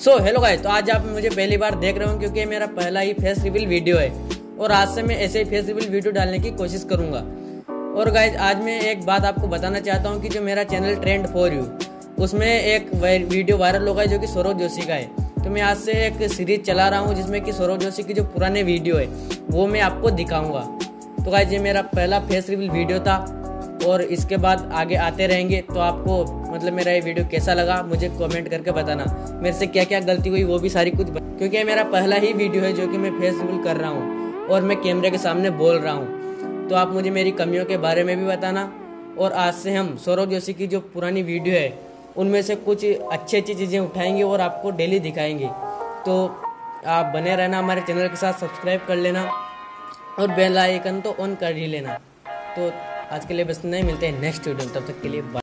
So hello guys, तो आज आप मुझे पहली बार देख रहे हो क्योंकि ये मेरा पहला ही फेस रिवील वीडियो है और आज से मैं ऐसे ही फेस रिवील वीडियो डालने की कोशिश करूंगा। और गाइस, आज मैं एक बात आपको बताना चाहता हूं कि जो मेरा चैनल ट्रेंड फॉर यू, उसमें एक वीडियो वायरल होगा जो कि सौरभ जोशी का है। तो मैं आज से एक सीरीज चला रहा हूँ जिसमें कि सौरभ जोशी की जो पुराने वीडियो है वो मैं आपको दिखाऊंगा। तो गाइस, ये मेरा पहला फेस रिवील वीडियो था और इसके बाद आगे आते रहेंगे। तो आपको मतलब मेरा ये वीडियो कैसा लगा मुझे कमेंट करके बताना। मेरे से क्या क्या गलती हुई वो भी सारी कुछ क्योंकि ये मेरा पहला ही वीडियो है जो कि मैं फेस रिवील कर रहा हूँ और मैं कैमरे के सामने बोल रहा हूँ। तो आप मुझे मेरी कमियों के बारे में भी बताना। और आज से हम सौरभ जोशी की जो पुरानी वीडियो है उनमें से कुछ अच्छी चीज़ें उठाएंगे और आपको डेली दिखाएंगे। तो आप बने रहना हमारे चैनल के साथ, सब्सक्राइब कर लेना और बेल आइकन तो ऑन कर ही लेना। तो आज के लिए बस नहीं, मिलते हैं नेक्स्ट वीडियो, तब तक के लिए बाय।